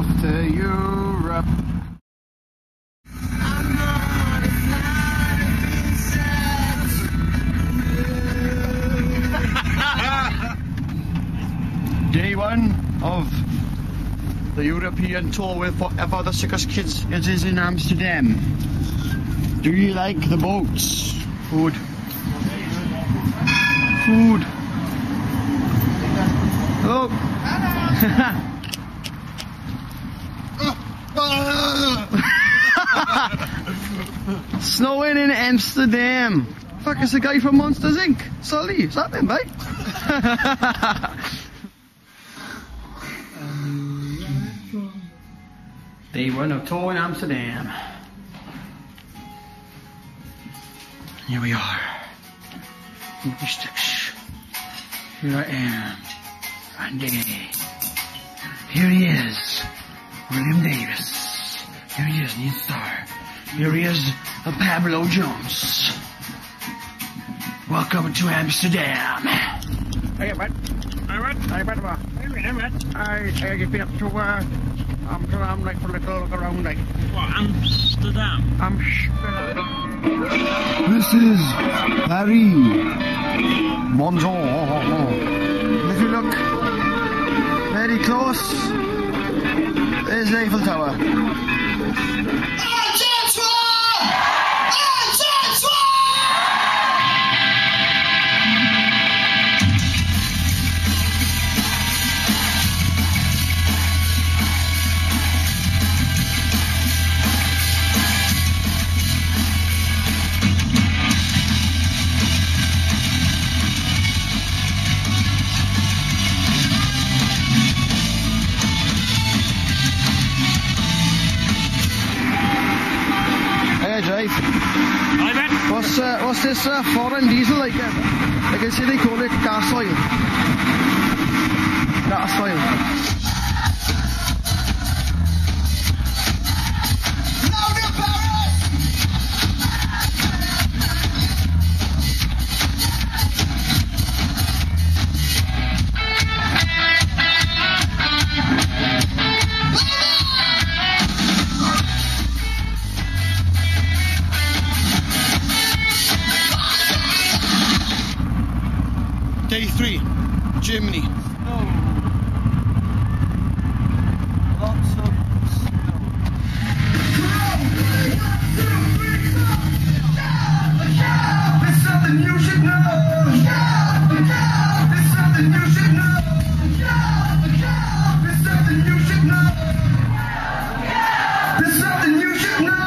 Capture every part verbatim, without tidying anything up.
off to Europe. Day one of the European tour with Forever the Sickest Kids. It is in Amsterdam. Do you like the boats? Food. Food. Oh. Snowing in Amsterdam. Fuck, it's the guy from Monsters Incorporated. Sully, is that him, mate? Day one of tour in Amsterdam. Here we are. Movie sticks. Here I am. Randy. Here he is. William Davis. Here he is, Neil Starr. Here he is, uh, Pablo Jones. Welcome to Amsterdam. Hey, mate. Hey, mate. Hey, mate. Hey, mate. I, I get up to, uh, Amsterdam, like, for a little look around, like. What, Amsterdam? Amsterdam. This is Paris. Bonjour. If you look very close, there's the Eiffel Tower. What's, uh, what's this uh, foreign diesel like? Uh, like I say they call it gas oil. Gas oil. Day three, Germany. Oh. Lots of snow. It's something you should know. It's something you should know. It's something you should know. It's something you should know.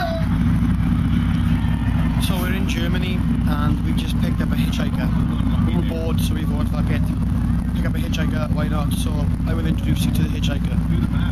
So we're in Germany and we just picked up a hitchhiker. We were bored, so we thought, fuck it, pick up a hitchhiker, why not? So I will introduce you to the hitchhiker.